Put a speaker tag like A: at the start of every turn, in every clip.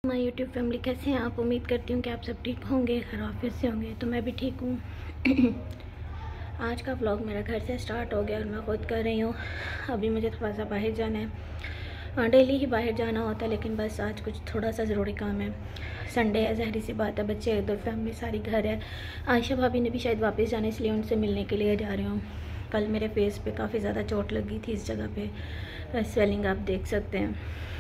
A: My YouTube family, कैसे हैं आप? उम्मीद करती हूँ कि आप सब ठीक होंगे, खैरियत से होंगे। तो मैं भी ठीक हूँ। आज का व्लॉग मेरा घर से स्टार्ट हो गया और मैं खुद कर रही हूँ। अभी मुझे थोड़ा सा बाहर जाना है। डेली ही बाहर जाना होता है, लेकिन बस आज कुछ थोड़ा सा ज़रूरी काम है। संडे है, ज़ाहिर सी बात है, बच्चे इधर, फैमिली सारी घर है। आयशा भाभी ने भी शायद वापस जाना, इसलिए उनसे मिलने के लिए जा रही हूँ। कल मेरे फेस पे काफ़ी ज़्यादा चोट लगी थी, इस जगह पे स्वेलिंग आप देख सकते हैं।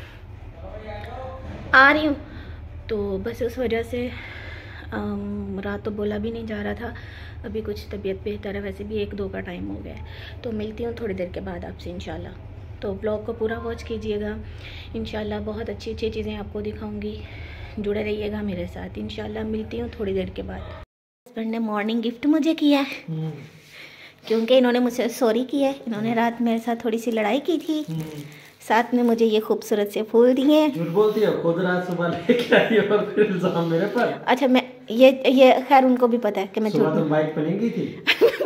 A: आ रही हूँ। तो बस उस वजह से रात तो बोला भी नहीं जा रहा था। अभी कुछ तबीयत बेहतर है, वैसे भी 1-2 का टाइम हो गया है। तो मिलती हूँ थोड़ी देर के बाद आपसे इंशाल्लाह। तो ब्लॉग को पूरा वॉच कीजिएगा, इंशाल्लाह बहुत अच्छी अच्छी चीज़ें आपको दिखाऊंगी। जुड़े रहिएगा मेरे साथ। इंशाल्लाह मिलती हूँ थोड़ी देर के बाद। हस्बैंड ने मॉर्निंग गिफ्ट मुझे किया है, क्योंकि इन्होंने मुझसे सॉरी किया है। इन्होंने रात मेरे साथ थोड़ी सी लड़ाई की थी। साथ में मुझे ये खूबसूरत से फूल दिए हैं।
B: झूठ बोलती है, खुद रात सुबह लेके आई और फिर इल्जाम मेरे पर।
A: अच्छा, मैं ये खैर उनको भी पता है कि मैं
B: सुबह तुम बाइक पे नहीं गई थी।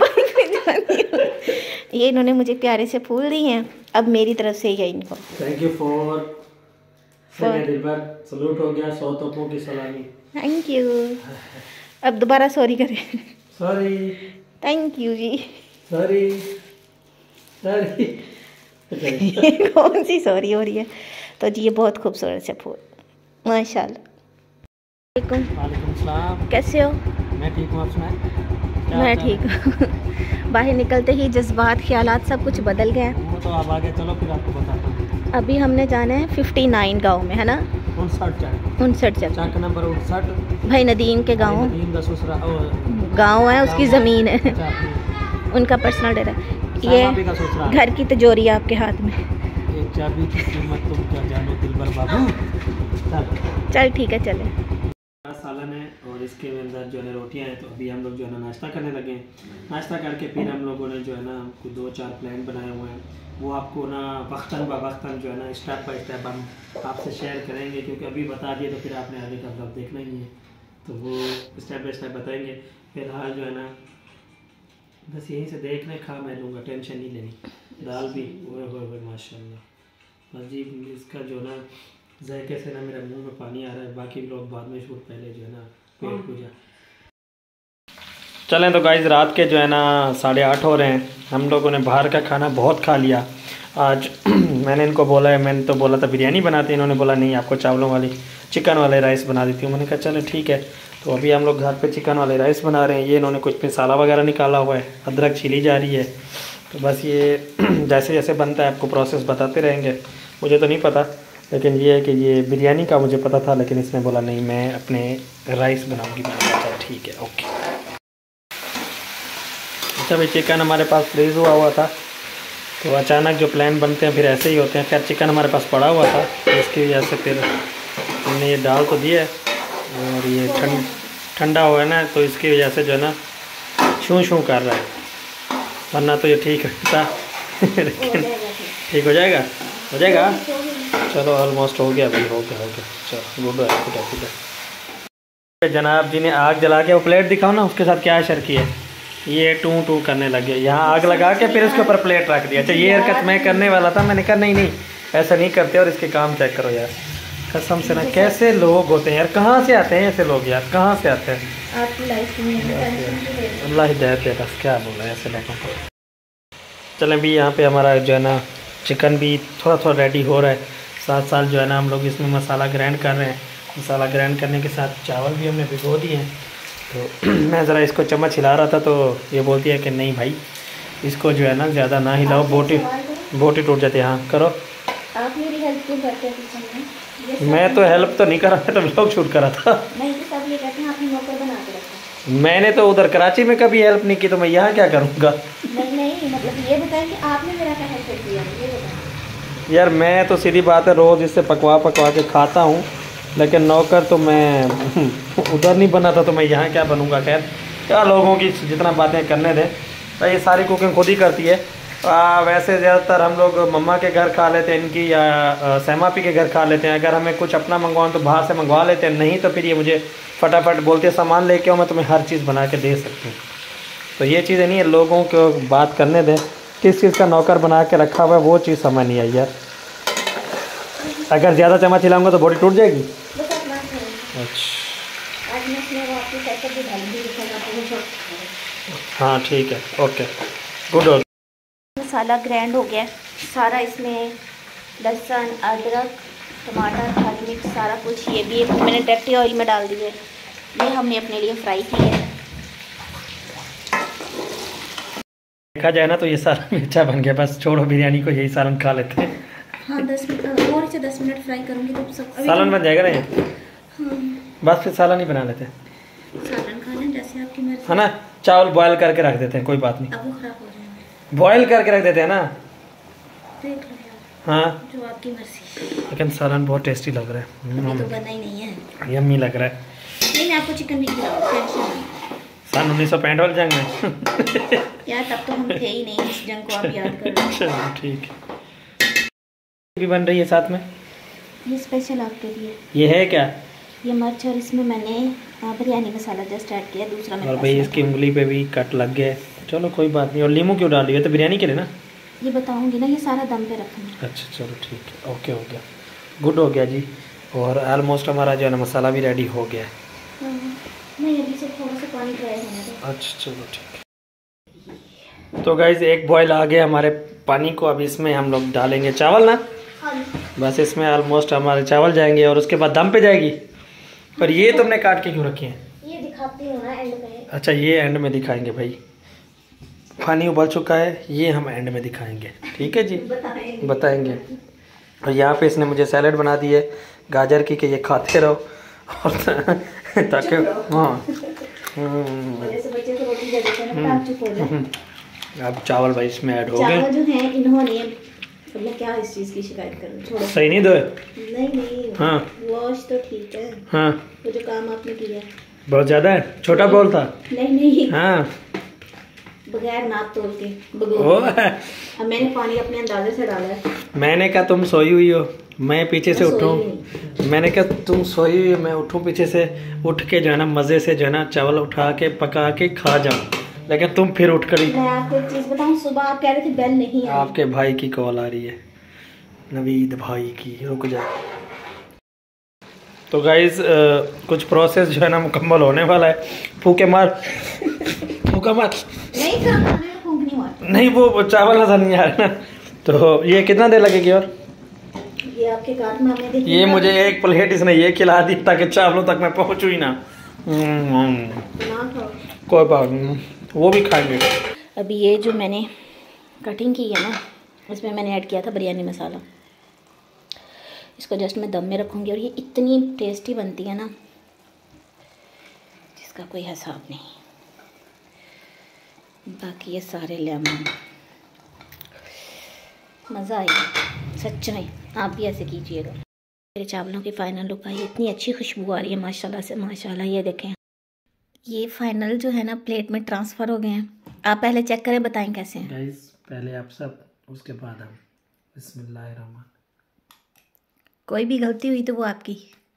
A: ये इन्होंने मुझे प्यारे से फूल दिए हैं, अब मेरी तरफ से ही है इनको।
B: Thank you for Dilbar. Salute हो गया, 100 तोपों की सलामी।
A: Thank you. अब दोबारा सॉरी करें।
B: Sorry.
A: Thank you ji.
B: Sorry sorry.
A: कौन सी सॉरी हो रही है? तो जी ये बहुत खूबसूरत से फूल, माशाल्लाह।
B: वालेकुम सलाम।
A: कैसे हो?
B: मैं ठीक हूँ, आप सुनाएं?
A: मैं ठीक हूँ। बाहर निकलते ही जज्बात, ख्यालात सब कुछ बदल गए।
B: वो तो आप आगे चलो, फिर आपको बताता हूँ।
A: अभी हमने जाना है 59 गांव में, है ना? 59
B: चक नंबर 59
A: भाई नदीम के गांव। गांव है, उसकी ज़मीन है, उनका पर्सनल डेरा है। ये घर की तिजोरी है आपके हाथ में।
B: एक चाबी की कीमत तुम क्या जानो दिलबर बाबू।
A: चल ठीक है, चले।
B: सालन है और इसके अंदर जो है रोटियां हैं। तो अभी हम लोग जो है ना नाश्ता करने लगे हैं। नाश्ता करके फिर हम लोगों ने जो है ना 2-4 प्लान बनाए हुए हैं। वो आपको ना वक्तन ब वक्तन जो है ना स्टेप बाय स्टेप हम आपसे शेयर करेंगे, क्योंकि अभी बता दिए तो फिर आपने आगे का ब्लॉग देखना ही है। तो वो स्टेप बाय स्टेप बताएंगे। फिलहाल जो है ना बस यहीं से देखने खा मैं लूँगा, टेंशन नहीं लेनी। दाल भी ओए माशाल्लाह। बस जी इसका जो ना जायके से ना मेरे मुंह में पानी आ रहा है। बाकी लोग बाद में शूट, पहले जो है ना पेट पूजा। चलें तो गाइस, रात के जो है ना 8:30 हो रहे हैं। हम लोगों ने बाहर का खाना बहुत खा लिया आज। मैंने इनको बोला है, मैंने तो बोला था बिरयानी बनाते, इन्होंने बोला नहीं आपको चावलों वाली चिकन वाले राइस बना देती हूँ। मैंने कहा चलो ठीक है। तो अभी हम लोग घर पे चिकन वाले राइस बना रहे हैं। ये इन्होंने कुछ मसाला वगैरह निकाला हुआ है, अदरक छीली जा रही है। तो बस ये जैसे जैसे बनता है आपको प्रोसेस बताते रहेंगे। मुझे तो नहीं पता, लेकिन ये है कि ये बिरयानी का मुझे पता था, लेकिन इसने बोला नहीं मैं अपने राइस बनाऊंगी। मैंने कहा ठीक है, ओके। अच्छा भाई, चिकन हमारे पास फ्रीज़ हुआ था, तो अचानक जो प्लान बनते हैं फिर ऐसे ही होते हैं। खैर चिकन हमारे पास पड़ा हुआ था, तो इसकी वजह से फिर हमने ये डाल तो दिया है। और ये ठंडा हुआ है ना, तो इसकी वजह से जो है ना छू छू कर रहा है, वरना तो ये ठीक रहता। लेकिन ठीक हो जाएगा, हो जाएगा। चलो ऑलमोस्ट हो गया भाई, हो गया। चलो गुड है। जनाब जी ने आग जला के वो प्लेट दिखाओ ना, उसके साथ क्या शर्की है। ये टू करने लग गया, यहाँ आग लगा के फिर उसके ऊपर प्लेट रख दिया। अच्छा ये हरकत मैं करने वाला था, मैंने कहा नहीं ऐसा नहीं करते। और इसके काम चेक करो यार, कसम से ना कैसे लोग होते हैं यार, कहाँ से आते हैं ऐसे लोग यार, कहाँ से आते हैं।
A: आपकी लाइफ में
B: अल्लाह हिदायत है, बस क्या बोला है ऐसे लोगों को। चलें भी, यहाँ पे हमारा जो है ना चिकन भी थोड़ा रेडी हो रहा है। साथ जो है ना हम लोग इसमें मसाला ग्राइंड कर रहे हैं। मसाला ग्राइंड करने के साथ चावल भी हमने भिगो दिए हैं। तो मैं ज़रा इसको चम्मच हिला रहा था, तो ये बोलती है कि नहीं भाई इसको जो है ना ज़्यादा ना हिलाओ, बोटी टूट जाती है। हाँ करो।
A: आप मेरी हेल्प क्यों करते हैं?
B: मैं तो हेल्प तो नहीं कर रहा, मैं तो ब्लॉग शूट करा था।
A: नहीं तो सब ये कहते हैं आपने नौकर बना के रखा।
B: मैंने तो उधर कराची में कभी हेल्प नहीं की, तो मैं यहाँ क्या करूँगा?
A: नहीं मतलब ये बताएं कि आपने मेरा क्या हेल्प किया, ये बताएं।
B: यार मैं तो सीधी बात है रोज़ इससे पकवा के खाता हूँ, लेकिन नौकर तो मैं उधर नहीं बना था, तो मैं यहाँ क्या बनूँगा। खैर क्या लोगों की जितना बातें करने दें, तो ये सारी कुकिंग खुद ही करती है। वैसे ज़्यादातर हम लोग मम्मा के घर खा लेते हैं इनकी, या सहमापी के घर खा लेते हैं। अगर हमें कुछ अपना मंगवाऊँ तो बाहर से मंगवा लेते हैं, नहीं तो फिर ये मुझे फटाफट बोलते हैं सामान लेके आओ, मैं तुम्हें हर चीज़ बना के दे सकती हूँ। तो ये चीज़ें नहीं है, लोगों को बात करने दें। किस चीज़ का नौकर बना के रखा हुआ है वो चीज़ समझ नहीं आई यार। अगर ज़्यादा चम्मच हिलाऊंगा तो बॉडी टूट जाएगी। अच्छा
A: आज मैं इसमें वो आपकी कैसे भी डालूंगी दिखाऊंगा।
B: हाँ ठीक है, ओके गुड। हो
A: मसाला ग्राइंड हो गया सारा, इसमें लहसुन अदरक टमाटर हरी मिर्च सारा कुछ, ये भी मैंने डायरेक्ट ऑयल में डाल दिए। ये हमने अपने लिए फ्राई की है।
B: देखा जाए ना तो ये सालन अच्छा बन गया, बस छोड़ो बिरयानी को, यही सालन खा लेते हैं।
A: हाँ 10 मिनट और से 10 मिनट फ्राई करूँगी तो सब
B: सालन बन जाएगा ना ये।
A: हाँ
B: बस फिर सालन ही बना लेते हैं,
A: सालन खा लें जैसे आपकी मर्जी
B: है ना। चावल बॉयल करके रख देते हैं, कोई बात नहीं।
A: अब वो खराब हो जाएंगे,
B: बॉयल करके रख देते हैं ना।
A: देख लो यार,
B: हाँ
A: जो आपकी मर्जी।
B: लेकिन सालन बहुत टेस्टी लग रहा
A: अभी तो बना ही नहीं है।
B: है, यम्मी लग रहा है।
A: नहीं मैं आपको चिकन भी खिलाऊंगा, टेंशन नहीं।
B: सन 1965 वाली जंग में
A: यार तब तो हम थे ही नहीं, इस जंग को आप याद कर लो।
B: चलो ठीक है। भी बन रही है साथ में,
A: ये स्पेशल आपके लिए।
B: ये है क्या?
A: ये मिर्च, और इसमें मैंने बिरयानी मसाला जस्ट ऐड किया, दूसरा
B: और भाई इसकी उंगली पे भी कट लग गया है। चलो कोई बात नहीं। और नींबू क्यों डाल रही है? तो बिरयानी के लिए ना।
A: ये बताऊंगी ना, ये सारा दम पे रखना।
B: अच्छा चलो ठीक है, ओके हो गया, गुड हो गया जी। और ऑलमोस्ट हमारा जो है ना मसाला भी रेडी हो गया है।
A: नहीं अभी से थोड़ा सा पानी ड्राई होने दो।
B: अच्छा चलो ठीक है। तो गाइज एक बॉयल आ गया हमारे पानी को, अब इसमें हम लोग डालेंगे चावल ना। बस इसमें ऑलमोस्ट हमारे चावल जाएंगे और उसके बाद दम पे जाएगी। पर ये तुमने काट के क्यों रखी है?
A: ये दिखाती हूँ ना एंड में।
B: अच्छा ये एंड में दिखाएंगे भाई। पानी उबल चुका है, ये हम एंड में दिखाएंगे, ठीक है जी, बताएंगे। और यहाँ पे इसने मुझे सैलेड बना दी है गाजर की, कि ये खाते रहो और ताकि हाँ। अब चावल भाई इसमें ऐड हो गए।
A: जो है इन्होंने, मैं क्या इस चीज़ की शिकायत करूँ, छोड़ो।
B: सही नहीं दो?
A: नहीं
B: हाँ
A: वॉश तो ठीक है।
B: हाँ
A: वो जो काम आपने किया
B: बहुत ज़्यादा है, छोटा बोल था।
A: नहीं
B: हाँ
A: बगैर नाप तोल के अब मैंने पानी अपने अंदाजे से डाला है।
B: मैंने कहा तुम सोई हुई हो, मैं पीछे से उठूं। मैंने कहा तुम सोई हुई हो, मैं उठूं पीछे से, उठ के जो है ना मज़े से जो है ना चावल उठा के पका के खा जाऊं। लेकिन तुम फिर उठ कर।
A: मैं आपको एक चीज़ बताऊं, सुबह आप कह रहे थे बेल नहीं आई।
B: आपके भाई की कॉल आ रही है, नवीद भाई की, रुक जा। तो गाइज कुछ प्रोसेस जो है ना मुकम्मल होने वाला है। फूके मार फूका मार नहीं, वो चावल नजर नहीं आ रहा ना। तो ये कितना देर लगेगी? और
A: ये आपके कार्ड में हमने देखा।
B: ये मुझे एक प्लेट इसने ये खिला दी ताकि चावलों तक मैं पहुंचू ही ना। कोई बात नहीं, वो भी खाएंगे।
A: अभी ये जो मैंने कटिंग की है ना, इसमें मैंने ऐड किया था बिरयानी मसाला। इसको जस्ट मैं दम में रखूँगी और ये इतनी टेस्टी बनती है ना जिसका कोई हिसाब नहीं। बाकी ये सारे लेमन, मज़ा आएगा सच में, आप भी ऐसे कीजिएगा। मेरे चावलों की फ़ाइनल लुक आई, इतनी अच्छी खुशबू आ रही है माशाल्लाह से माशाल्लाह। ये देखें, ये फाइनल जो है ना प्लेट में ट्रांसफ़र हो गए हैं। आप पहले चेक करें, बताएं कैसे हैं।
B: गाइस पहले आप सब, उसके बाद हम। बिस्मिल्लाहिर्रहमान।
A: कोई भी गलती हुई तो वो आपकी।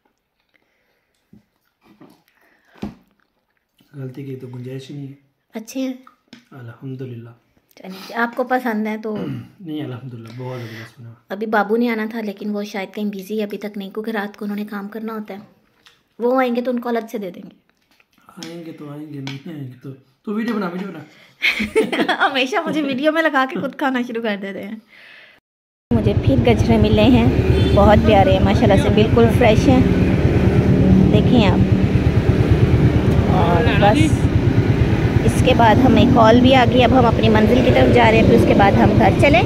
B: गलती की तो गुंजाइश ही नहीं है।
A: अच्छे हैं
B: अल्हम्दुलिल्लाह।
A: चलिए, आपको पसंद है तो
B: नहीं अल्हम्दुलिल्लाह बहुत ज़बरदस्त।
A: अभी बाबू नहीं आना था, लेकिन वो शायद कहीं बिजी है अभी तक नहीं, क्योंकि रात को उन्होंने काम करना होता है। वो आएंगे तो उनको अलग से दे देंगे।
B: आएंगे तो आएंगे, नहीं आएंगे तो वीडियो बना
A: हमेशा मुझे वीडियो में लगा के खुद खाना शुरू कर देते हैं। मुझे फिर गजरे मिले हैं, बहुत प्यारे हैं माशाल्लाह से, बिल्कुल फ्रेश हैं। देखें आप। और बस इसके बाद हमें कॉल भी आ गई, अब हम अपनी मंजिल की तरफ जा रहे हैं, फिर उसके बाद हम घर चलें।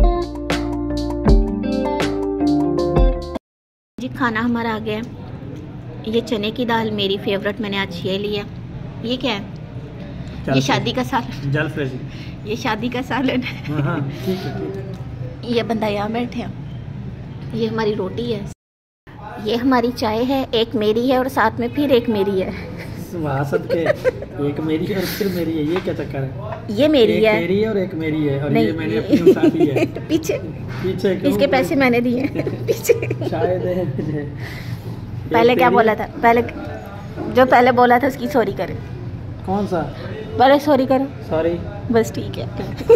A: खाना हमारा आ गया है, ये चने की दाल मेरी फेवरेट, मैंने आज ये लिया। ये क्या है? ये शादी का सालन,
B: जल फ्रेश।
A: ये शादी का सालन है।
B: ठीक है।
A: ये बंदा यहाँ बैठे हैं। ये हमारी रोटी है, ये हमारी चाय है, एक मेरी है और साथ में फिर एक मेरी है।
B: के एक मेरी है और फिर मेरी है, ये क्या चक्कर है?
A: ये मेरी
B: एक
A: है,
B: मेरी है और एक मेरी है, और
A: नहीं,
B: ये मैंने अपनी साथी है।
A: पीछे
B: क्यों?
A: इसके पैसे मैंने दिए पीछे।
B: शायद है मुझे।
A: पहले क्या बोला था? पहले जो पहले बोला था उसकी सॉरी करे।
B: कौन सा?
A: पहले सॉरी करो।
B: सॉरी।
A: बस ठीक है।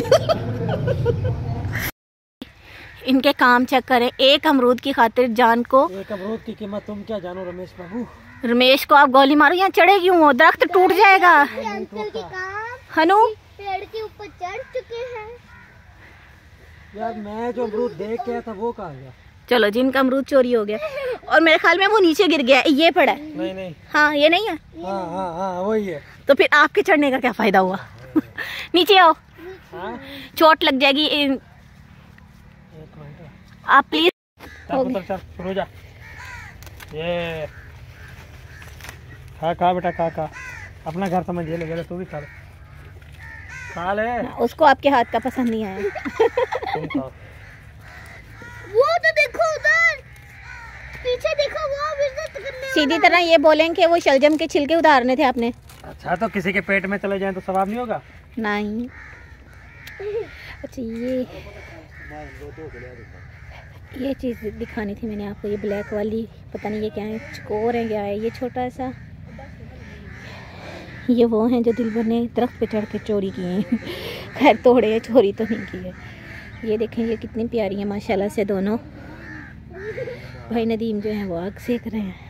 A: इनके काम चेक करें। एक अमरूद की खातिर जान को,
B: एक अमरूद की कीमत तुम क्या जानो रमेश बाबू।
A: रमेश को आप गोली मारो, यहाँ चढ़े क्यों हो? दरख्त टूट जाएगा। हनु
C: पेड़ के ऊपर चढ़ चुके हैं
B: यार। मैं जो अमरूद देख के आया था वो कहाँ गया?
A: चलो, जिनका अमरूद चोरी हो गया और मेरे ख्याल में वो नीचे गिर गया, ये पड़ा है।
B: नहीं।
A: हाँ, ये नहीं है।
B: हाँ वही है।
A: तो फिर आपके चढ़ने का क्या फायदा हुआ? नीचे आओ।
B: हाँ?
A: चोट लग जाएगी। आप प्लीज
B: शुरू जा। ये खा बेटा, खा। अपना घर समझ ले, तू भी खा ले।
A: उसको आपके हाथ का पसंद नहीं आया।
B: तुम खाओ।
C: वो तो देखो उधर पीछे, देखो वो विजिट करने।
A: सीधी तरह ये बोलें कि वो शलजम के छिलके उतारने थे आपने।
B: अच्छा, तो किसी के पेट में चले जाएं तो सवाब नहीं होगा?
A: नहीं। अच्छा, ये चीज़ दिखानी थी मैंने आपको, ये ब्लैक वाली, पता नहीं ये क्या है, चकोर है क्या है। ये छोटा सा, ये वो हैं जो दिलबर ने दरख्त पे चढ़ के चोरी किए हैं। खैर तोड़े हैं, चोरी तो नहीं की है। ये देखें, ये कितनी प्यारी है माशाल्लाह से दोनों। भाई नदीम जो है वो आग सेक रहे हैं,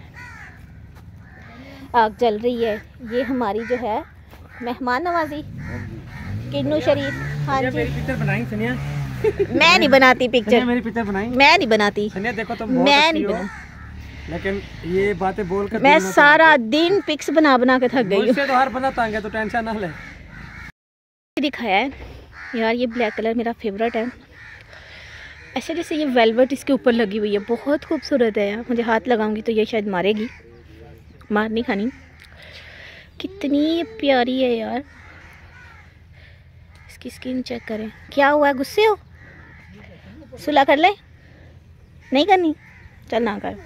A: आग जल रही है। ये हमारी जो है मेहमान नवाजी, किन्नू शरीफ। हाँ जी,
B: मेरी पिक्चर बनाई सनिया।
A: मैं नहीं बनाती पिक्चर,
B: मेरी पिक्चर बनाई।
A: मैं नहीं बनाती
B: सनिया, देखो तुम बहुत
A: मैं
B: अच्छी
A: नहीं
B: हो,
A: बना।
B: लेकिन ये बातें बोलकर
A: मैं सारा दिन पिक्स बना के थक गई हूँ।
B: मुझसे तो हर बंदा तंग है, तो टेंशन ना ले।
A: दिखाया है यार, ये ब्लैक कलर मेरा फेवरेट है। ऐसे जैसे ये वेलवेट इसके ऊपर लगी हुई है, बहुत खूबसूरत है यार। मुझे हाथ लगाऊंगी तो ये शायद मारेगी, मार नहीं खानी। कितनी प्यारी है यार। इसकी स्किन चेक करें। क्या हुआ है, गुस्से हो? सुलह कर ले। नहीं करनी? चल ना कर।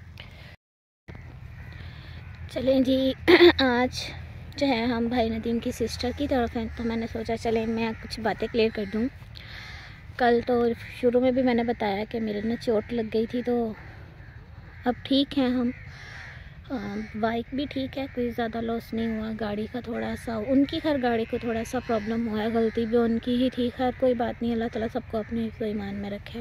A: चलें जी। आज जो है हम भाई नदीम की सिस्टर की तरफ हैं, तो मैंने सोचा चलें मैं कुछ बातें क्लियर कर दूं। कल तो शुरू में भी मैंने बताया कि मेरे ना चोट लग गई थी, तो अब ठीक हैं हम। बाइक भी ठीक है, कोई ज़्यादा लॉस नहीं हुआ। गाड़ी का थोड़ा सा, उनकी खैर गाड़ी को थोड़ा सा प्रॉब्लम हुआ है, गलती भी उनकी ही थी। खैर कोई बात नहीं, अल्लाह ताला सबको अपने हिफ्ज़ ईमान में रखे।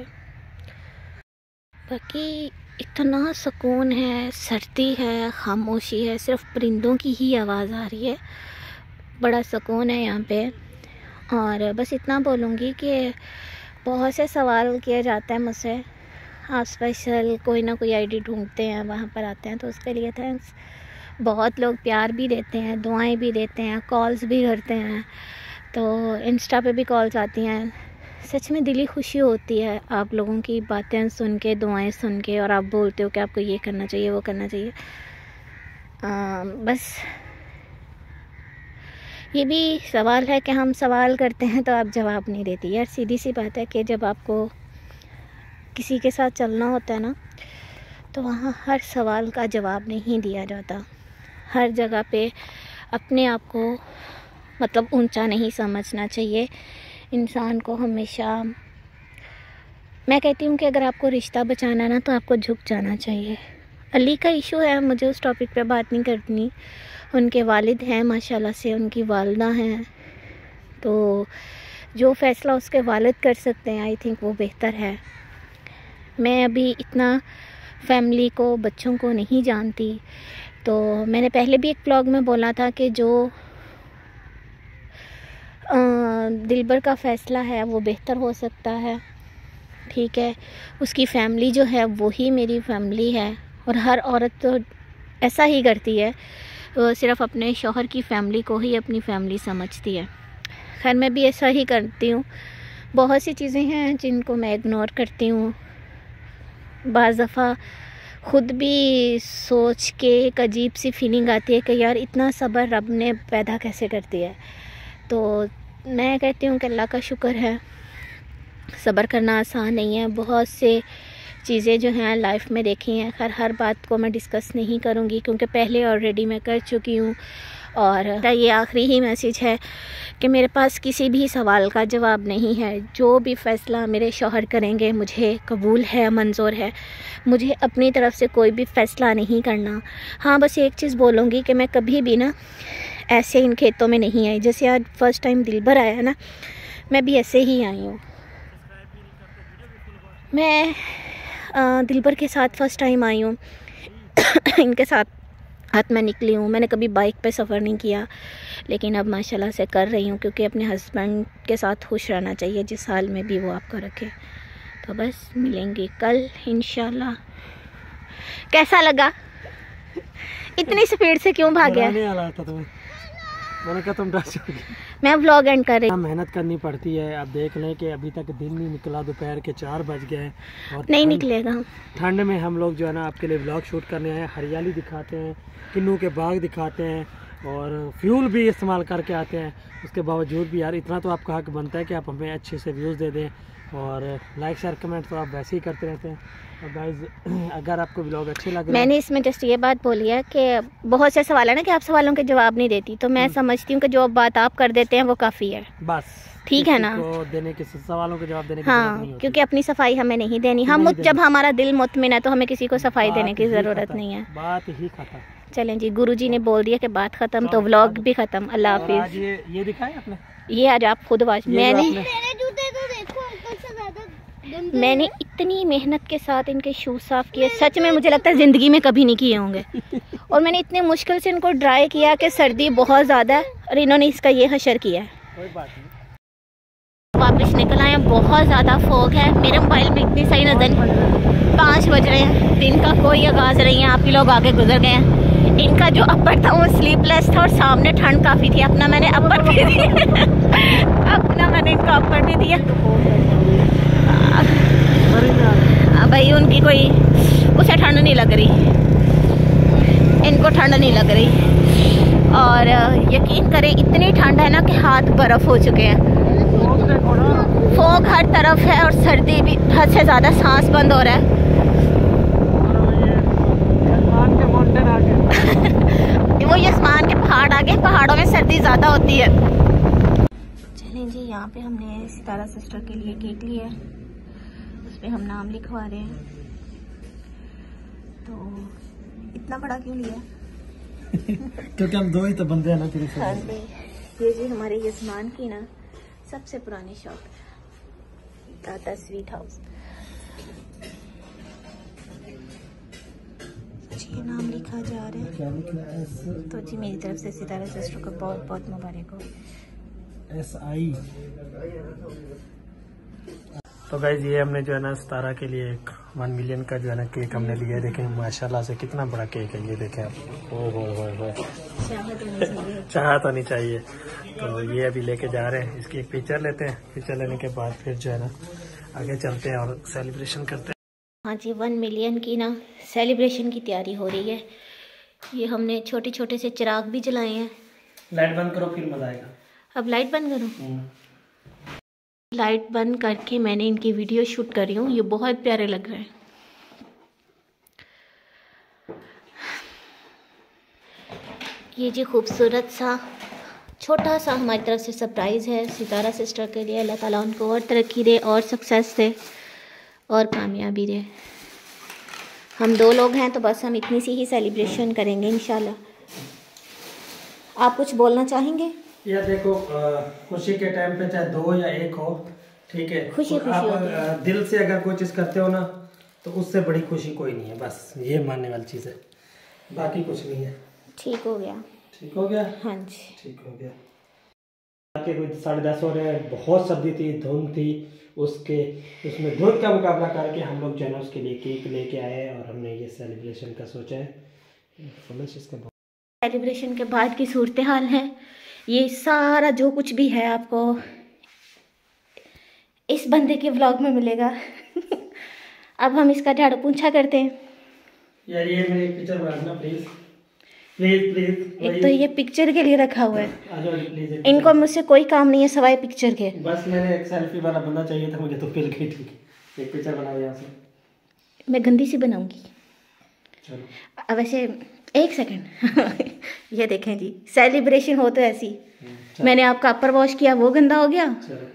A: बाकी इतना सुकून है, सर्दी है, खामोशी है, सिर्फ परिंदों की ही आवाज़ आ रही है। बड़ा सुकून है यहाँ पे। और बस इतना बोलूँगी कि बहुत से सवाल किया जाता है मुझसे, आप स्पेशल कोई ना कोई आईडी ढूंढते हैं, वहाँ पर आते हैं, तो उसके लिए थैंक्स। बहुत लोग प्यार भी देते हैं, दुआएं भी देते हैं, कॉल्स भी करते हैं। तो इंस्टा पे भी कॉल्स आती हैं। सच में दिली खुशी होती है आप लोगों की बातें सुन के, दुआएं सुन के, और आप बोलते हो कि आपको ये करना चाहिए, वो करना चाहिए। बस ये भी सवाल है कि हम सवाल करते हैं तो आप जवाब नहीं देती। यार सीधी सी बात है कि जब आपको किसी के साथ चलना होता है ना, तो वहाँ हर सवाल का जवाब नहीं दिया जाता। हर जगह पे अपने आप को मतलब ऊंचा नहीं समझना चाहिए। इंसान को हमेशा, मैं कहती हूँ कि अगर आपको रिश्ता बचाना है ना, तो आपको झुक जाना चाहिए। अली का इशू है, मुझे उस टॉपिक पे बात नहीं करनी। उनके वालिद हैं माशाल्लाह से, उनकी वालदा हैं, तो जो फ़ैसला उसके वालिद कर सकते हैं, आई थिंक वो बेहतर है। मैं अभी इतना फैमिली को, बच्चों को नहीं जानती, तो मैंने पहले भी एक ब्लॉग में बोला था कि जो दिलबर का फ़ैसला है वो बेहतर हो सकता है, ठीक है। उसकी फ़ैमिली जो है वही मेरी फ़ैमिली है, और हर औरत तो ऐसा ही करती है, वो सिर्फ़ अपने शौहर की फ़ैमिली को ही अपनी फ़ैमिली समझती है। खैर मैं भी ऐसा ही करती हूँ। बहुत सी चीज़ें हैं जिनको मैं इग्नोर करती हूँ। बाज़ दफ़ा खुद भी सोच के एक अजीब सी फीलिंग आती है कि यार इतना सब्र रब ने पैदा कैसे कर दिया है। तो मैं कहती हूँ कि अल्लाह का शुक्र है, सब्र करना आसान नहीं है। बहुत से चीज़ें जो हैं लाइफ में देखी हैं, हर बात को मैं डिस्कस नहीं करूँगी क्योंकि पहले ऑलरेडी मैं कर चुकी हूँ। और ये आखिरी ही मैसेज है कि मेरे पास किसी भी सवाल का जवाब नहीं है। जो भी फ़ैसला मेरे शौहर करेंगे मुझे कबूल है, मंजूर है। मुझे अपनी तरफ से कोई भी फ़ैसला नहीं करना। हाँ, बस एक चीज़ बोलूँगी कि मैं कभी भी ना ऐसे इन खेतों में नहीं आई। जैसे आज फ़र्स्ट टाइम दिलबर आया है ना, मैं भी ऐसे ही आई हूँ। मैं दिलबर के साथ फ़र्स्ट टाइम आई हूँ इनके साथ मैं निकली हूँ। मैंने कभी बाइक पे सफ़र नहीं किया, लेकिन अब माशाल्लाह से कर रही हूँ क्योंकि अपने हस्बैंड के साथ खुश रहना चाहिए, जिस हाल में भी वो आपको रखे। तो बस मिलेंगे कल इंशाल्लाह। कैसा लगा? इतनी स्पीड से क्यों भाग गया?
B: मैंने कहा तुम डर जाओगी।
A: मैं व्लॉग एंड कर रही हूँ।
B: मेहनत करनी पड़ती है। अब देख लें कि अभी तक दिन नहीं निकला, दोपहर के 4 बज गए और
A: नहीं निकलेगा।
B: ठंड में हम लोग जो है ना आपके लिए व्लॉग शूट करने आए हैं। हरियाली दिखाते हैं, किन्नू के बाग दिखाते हैं और फ्यूल भी इस्तेमाल करके आते हैं। उसके बावजूद भी यार इतना तो आपका हक बनता है कि आप हमें अच्छे से व्यूज़ दे दें और लाइक शेयर कमेंट तो आप वैसे ही करते रहते हैं। और गाइस अगर आपको व्लॉग अच्छे लग रहे हैं,
A: मैंने इसमें जस्ट ये बात बोली है कि बहुत से सवाल है ना कि आप सवालों के जवाब नहीं देती, तो मैं समझती हूँ कि जो बात आप कर देते हैं वो काफ़ी है।
B: बस
A: ठीक है ना,
B: तो देने के सवालों के जवाब देने की जरूरत नहीं होती।
A: क्योंकि अपनी सफाई हमें नहीं देनी। हम जब हमारा दिल मुतमिन है तो हमें किसी को सफाई देने की ज़रूरत नहीं है।
B: बात ही खत्म।
A: चलें जी, गुरुजी ने बोल दिया कि बात ख़त्म, तो व्लॉग भी ख़त्म। अल्लाह हाफिज़।
B: ये दिखाया आपने?
A: ये आज आप खुद वाच। मैंने इतनी मेहनत के साथ इनके शूज़ साफ़ किए, सच में मुझे लगता है ज़िंदगी में कभी नहीं किए होंगे। और मैंने इतनी मुश्किल से इनको ड्राई किया कि सर्दी बहुत ज़्यादा है और इन्होंने इसका ये हशर किया है।
B: कोई बात नहीं।
A: वापस निकल आए। बहुत ज़्यादा फोग है, मेरे मोबाइल में इतनी सही नजर 5 बज रहे हैं, दिन का कोई आगाज़ नहीं है। आप ही लोग आगे गुजर गए हैं। इनका जो अपर था वो स्लीपलेस था और सामने ठंड काफ़ी थी। अपना मैंने अपर भी दिया अपना मैंने इनका अपर भी दिया। भाई उनकी कोई उसे ठंड नहीं लग रही, इनको ठंड नहीं लग रही। और यकीन करें इतनी ठंड है ना कि हाथ बर्फ़ हो चुके हैं। फॉग हर तरफ है और सर्दी भी हद से ज़्यादा, सांस बंद हो रहा है। वो ये आसमान के पहाड़ आगे, पहाड़ों में सर्दी ज़्यादा होती है। चलें जी, यहाँ पे हमने सितारा सिस्टर के लिए केक लिया है, उस पर हम नाम लिखवा रहे हैं। तो इतना बड़ा क्यों लिया?
B: क्योंकि हम 2 ही तो बंदे हैं ना।
A: हाँ जी, ये जी हमारे यजमान की ना सबसे पुरानी शॉप है, टाटा स्वीट हाउस। ये नाम लिखा जा रहा है। तो जी मेरी तरफ से सितारा सिस्टर को बहुत बहुत मुबारक हो।
B: SI। तो गाइस ये हमने जो है ना सितारा के लिए एक 1 मिलियन का जो है ना केक हमने लिया है। देखें माशाल्लाह से कितना बड़ा केक है ये। देखें आप, ओ चाहत होनी चाहिए। तो ये अभी लेके जा रहे हैं, इसकी एक पिक्चर लेते हैं। पिक्चर लेने के बाद फिर जो है ना आगे चलते हैं और सेलिब्रेशन करते हैं।
A: हाँ जी, 1 मिलियन की ना सेलिब्रेशन की तैयारी हो रही है। ये हमने छोटे छोटे से चिराग भी जलाए हैं।
B: लाइट बंद करो फिर मजा आएगा।
A: अब लाइट बंद करूँ? लाइट बंद करके मैंने इनकी वीडियो शूट कर रही हूँ। ये बहुत प्यारे लग रहे हैं। ये जी खूबसूरत सा छोटा सा हमारी तरफ से सरप्राइज़ है सितारा सिस्टर के लिए। अल्लाह ताला उनको और तरक्की दे और सक्सेस दे और कामयाबी दे। हम 2 लोग हैं तो बस हम इतनी सी ही सेलिब्रेशन करेंगे इंशाल्लाह। आप कुछ बोलना चाहेंगे?
B: यार देखो, खुशी के टाइम पे चाहे 2 या 1 हो, ठीक है,
A: खुशी
B: आप दिल से अगर कोई चीज़ करते हो ना तो उससे बड़ी खुशी कोई नहीं है। बस ये मानने वाली चीज़ है, बाकी कुछ नहीं है।
A: ठीक हो गया?
B: ठीक हो गया।
A: हाँ जी,
B: ठीक हो गया। कोई 10:30 हो रहे हैं, बहुत सर्दी थी, धुंध थी, उसमें धुंध का मुकाबला करके हम लोग जो है ना उसके लिए केक लेके आए और हमने ये सेलिब्रेशन का सोचा है।
A: सेलिब्रेशन के बाद की सूरत हाल है ये। सारा जो कुछ भी है आपको इस बंदे के व्लॉग में मिलेगा। अब हम इसका झाड़ू पोंछा करते हैं।
B: यार ये मेरी एक पिक्चर बना देना प्लीज प्लीज प्लीज।
A: एक तो ये पिक्चर के लिए रखा हुआ है,
B: आ जाओ प्लीज।
A: इनको मुझसे कोई काम नहीं है सवाए पिक्चर के।
B: बस मैंने एक सेल्फी वाला बंदा चाहिए था मुझे, तो फिर गई। ठीक है, एक पिक्चर बनाओ यहाँ से।
A: मैं गंदी सी बनाऊंगी।
B: चलो
A: अब वैसे एक सेकंड ये देखें जी, सेलिब्रेशन हो तो ऐसी। मैंने आपका अपर वॉश किया, वो गंदा हो गया।
B: चलो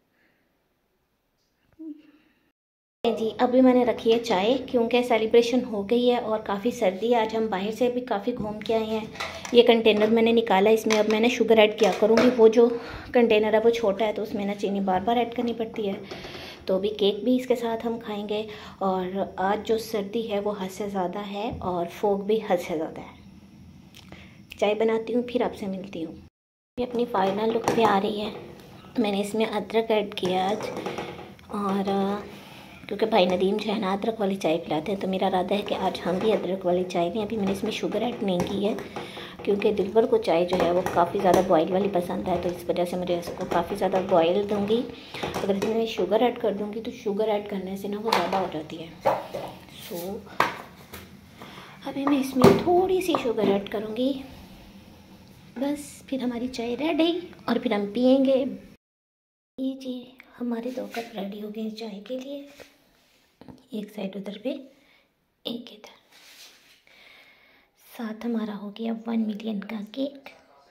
A: जी अभी मैंने रखी है चाय, क्योंकि सेलिब्रेशन हो गई है और काफ़ी सर्दी है। आज हम बाहर से भी काफ़ी घूम के आए हैं। ये कंटेनर मैंने निकाला, इसमें अब मैंने शुगर ऐड किया करूँगी। वो जो कंटेनर है वो छोटा है, तो उसमें ना चीनी बार बार ऐड करनी पड़ती है। तो अभी केक भी इसके साथ हम खाएंगे। और आज जो सर्दी है वो हद से ज़्यादा है और फोग भी हद से ज़्यादा है। चाय बनाती हूँ, फिर आपसे मिलती हूँ। ये अपनी फाइनल लुक पे आ रही है। मैंने इसमें अदरक ऐड किया आज, और क्योंकि भाई नदीम जो है ना अदरक वाली चाय पिलाते हैं, तो मेरा इरादा है कि आज हम भी अदरक वाली चाय लें। अभी मैंने इसमें शुगर ऐड नहीं की है, क्योंकि दिलबर को चाय जो है वो काफ़ी ज़्यादा बॉयल वाली पसंद है, तो इस वजह से मुझे इसको काफ़ी ज़्यादा बॉयल दूँगी। अगर इसमें मैं शुगर ऐड कर दूँगी तो शुगर ऐड करने से ना वो ज़्यादा हो जाती है। सो अभी मैं इसमें थोड़ी सी शुगर ऐड करूँगी, बस फिर हमारी चाय रेडी और फिर हम पियेंगे। ये जी हमारे 2 कप रेडी हो गए चाय के लिए। एक साइड उधर पे, एक इधर। साथ हमारा हो गया 1 मिलियन का केक।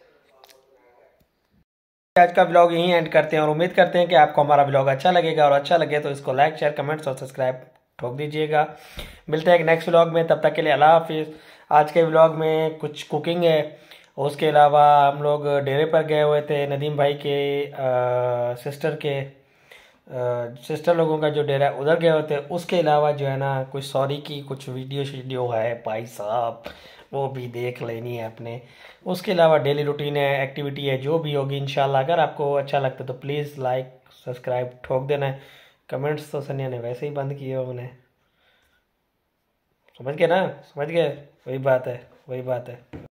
B: आज का ब्लॉग यहीं एंड करते हैं और उम्मीद करते हैं कि आपको हमारा ब्लॉग अच्छा लगेगा, और अच्छा लगे तो इसको लाइक शेयर कमेंट्स और सब्सक्राइब ठोक दीजिएगा। मिलते हैं एक नेक्स्ट ब्लॉग में, तब तक के लिए अल्लाह हाफिज़। आज के ब्लॉग में कुछ कुकिंग है, उसके अलावा हम लोग डेरे पर गए हुए थे, नदीम भाई के सिस्टर लोगों का जो डेरा है उधर गए हुए थे। उसके अलावा जो है ना कुछ सॉरी की कुछ वीडियो है भाई साहब, वो भी देख लेनी है अपने। उसके अलावा डेली रूटीन है, एक्टिविटी है, जो भी होगी इंशाल्लाह। अगर आपको अच्छा लगता तो प्लीज़ लाइक सब्सक्राइब ठोक देना है। कमेंट्स तो सनिया ने वैसे ही बंद किए उन्हें, समझ गए ना, समझ गए, वही बात है।